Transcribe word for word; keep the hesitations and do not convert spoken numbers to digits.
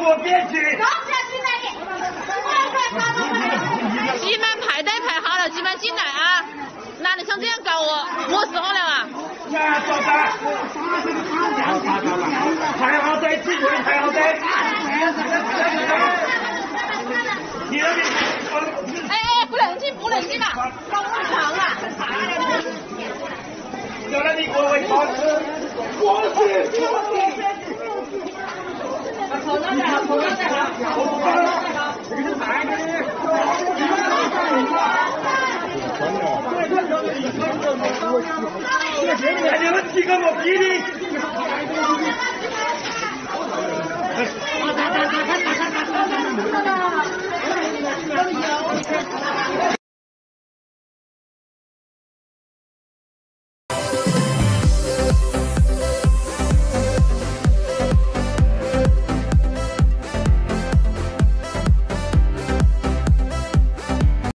我边去。 你们排队排好了，你们进来啊！哪里想这样搞我？我时候了啊！ 那走吧。排好队，进队排好队。你那边。 哎哎，不能进，不能进啊！搞我长啊！ 有了你国为好。我去，我去。口罩戴好，口罩戴好，口罩戴好。这个是哪个呢？你们几个我逼你！